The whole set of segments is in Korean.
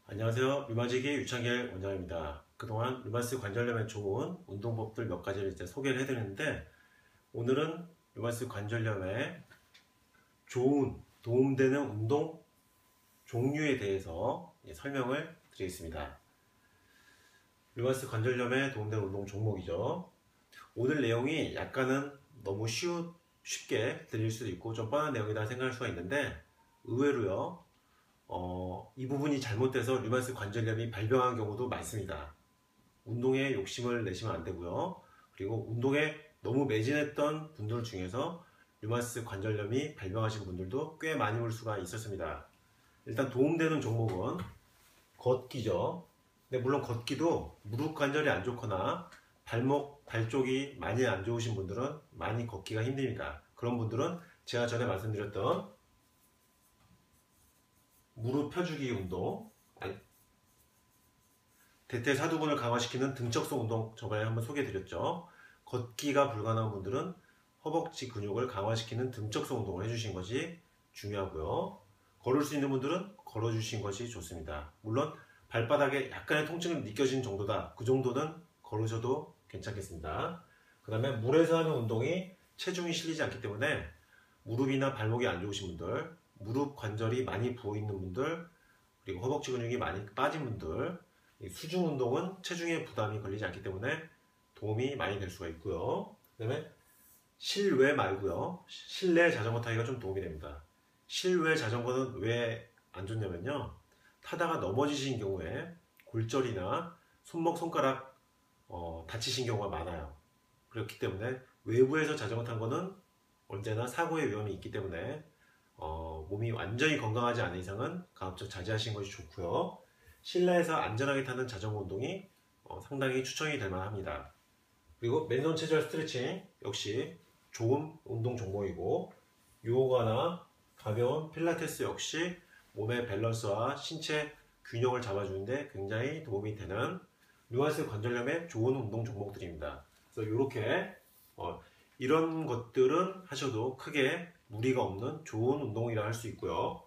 안녕하세요. 류마지기 유창길 원장입니다. 그동안 류마티스 관절염에 좋은 운동법들 몇 가지를 이제 소개를 해드렸는데, 오늘은 류마티스 관절염에 좋은 도움되는 운동 종류에 대해서 설명을 드리겠습니다. 류마티스 관절염에 도움되는 운동 종목이죠. 오늘 내용이 약간은 너무 쉽게 들릴 수도 있고 좀 뻔한 내용이다 생각할 수가 있는데, 의외로요, 이 부분이 잘못돼서 류마티스 관절염이 발병한 경우도 많습니다. 운동에 욕심을 내시면 안 되고요. 그리고 운동에 너무 매진했던 분들 중에서 류마티스 관절염이 발병하신 분들도 꽤 많이 볼 수가 있었습니다. 일단 도움되는 종목은 걷기죠. 근데 물론 걷기도 무릎 관절이 안 좋거나 발 쪽이 많이 안 좋으신 분들은 많이 걷기가 힘듭니다. 그런 분들은 제가 전에 말씀드렸던 무릎 펴주기 운동, 대퇴사두근을 강화시키는 등척성 운동 저번에 한번 소개해드렸죠. 걷기가 불가능한 분들은 허벅지 근육을 강화시키는 등척성 운동을 해주신 것이 중요하고요. 걸을 수 있는 분들은 걸어주신 것이 좋습니다. 물론 발바닥에 약간의 통증이 느껴지는 정도다, 그 정도는 걸으셔도 괜찮겠습니다. 그 다음에 물에서 하는 운동이 체중이 실리지 않기 때문에 무릎이나 발목이 안 좋으신 분들, 무릎 관절이 많이 부어있는 분들, 그리고 허벅지 근육이 많이 빠진 분들, 수중 운동은 체중에 부담이 걸리지 않기 때문에 도움이 많이 될 수가 있고요. 그 다음에 실외 말고요, 실내 자전거 타기가 좀 도움이 됩니다. 실외 자전거는 왜 안 좋냐면요, 타다가 넘어지신 경우에 골절이나 손목, 손가락 다치신 경우가 많아요. 그렇기 때문에 외부에서 자전거 탄 거는 언제나 사고의 위험이 있기 때문에 몸이 완전히 건강하지 않은 이상은 가급적 자제하시는 것이 좋고요. 실내에서 안전하게 타는 자전거 운동이 상당히 추천이 될 만합니다. 그리고 맨손 체절 스트레칭 역시 좋은 운동 종목이고, 요가나 가벼운 필라테스 역시 몸의 밸런스와 신체 균형을 잡아주는데 굉장히 도움이 되는 류마티스 관절염에 좋은 운동 종목들입니다. 그래서 이렇게 이런 것들은 하셔도 크게 무리가 없는 좋은 운동이라 할 수 있고요.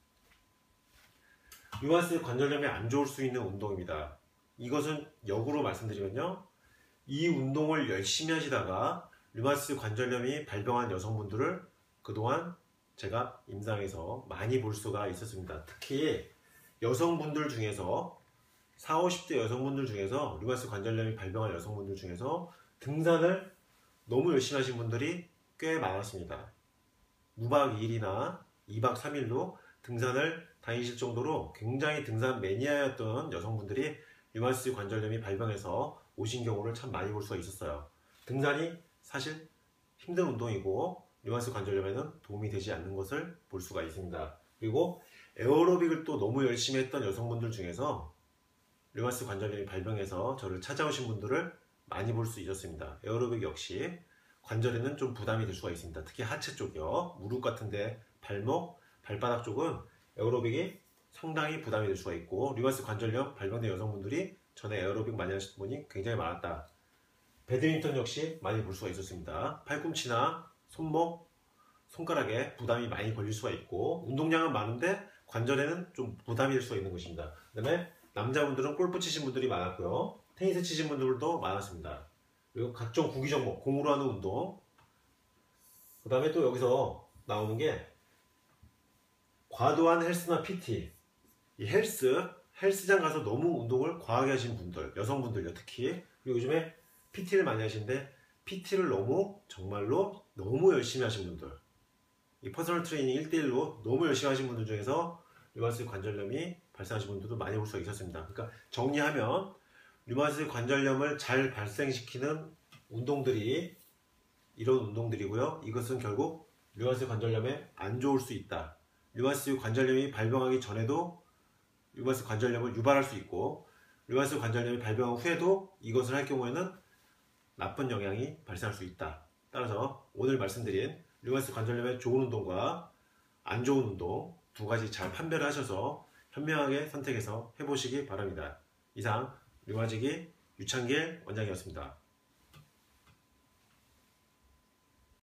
류마티스 관절염에 안 좋을 수 있는 운동입니다. 이것은 역으로 말씀드리면요, 이 운동을 열심히 하시다가 류마티스 관절염이 발병한 여성분들을 그동안 제가 임상에서 많이 볼 수가 있었습니다. 특히 여성분들 중에서 40, 50대 여성분들 중에서 류마티스 관절염이 발병한 여성분들 중에서 등산을 너무 열심히 하신 분들이 꽤 많았습니다. 무박 2일이나 2박 3일로 등산을 다니실 정도로 굉장히 등산 매니아였던 여성분들이 류마티스 관절염이 발병해서 오신 경우를 참 많이 볼 수가 있었어요. 등산이 사실 힘든 운동이고 류마티스 관절염에는 도움이 되지 않는 것을 볼 수가 있습니다. 그리고 에어로빅을 또 너무 열심히 했던 여성분들 중에서 류마티스 관절염이 발병해서 저를 찾아오신 분들을 많이 볼 수 있었습니다. 에어로빅 역시 관절에는 좀 부담이 될 수가 있습니다. 특히 하체 쪽이요, 무릎 같은데 발목, 발바닥 쪽은 에어로빅이 상당히 부담이 될 수가 있고, 류마티스 관절염 발병된 여성분들이 전에 에어로빅 많이 하시는 분이 굉장히 많았다. 배드민턴 역시 많이 볼 수가 있었습니다. 팔꿈치나 손목, 손가락에 부담이 많이 걸릴 수가 있고, 운동량은 많은데 관절에는 좀 부담이 될 수가 있는 것입니다. 그 다음에 남자분들은 골프 치신 분들이 많았고요, 테니스 치신 분들도 많았습니다. 그리고 각종 구기 종목, 공으로 하는 운동, 그 다음에 또 여기서 나오는 게 과도한 헬스나 PT. 이 헬스장 가서 너무 운동을 과하게 하신 분들, 여성분들요 특히. 그리고 요즘에 PT를 많이 하시는데 PT를 정말로 너무 열심히 하신 분들, 이 퍼스널 트레이닝 1대1로 너무 열심히 하신 분들 중에서 류마티스 관절염이 발생하신 분들도 많이 볼 수가 있었습니다. 그러니까 정리하면 류마티스 관절염을 잘 발생시키는 운동들이 이런 운동들이고요. 이것은 결국 류마티스 관절염에 안 좋을 수 있다. 류마티스 관절염이 발병하기 전에도 류마티스 관절염을 유발할 수 있고, 류마티스 관절염이 발병한 후에도 이것을 할 경우에는 나쁜 영향이 발생할 수 있다. 따라서 오늘 말씀드린 류마티스 관절염에 좋은 운동과 안 좋은 운동 두 가지 잘 판별을 하셔서 현명하게 선택해서 해보시기 바랍니다. 이상 류마지기 유창길 원장이었습니다.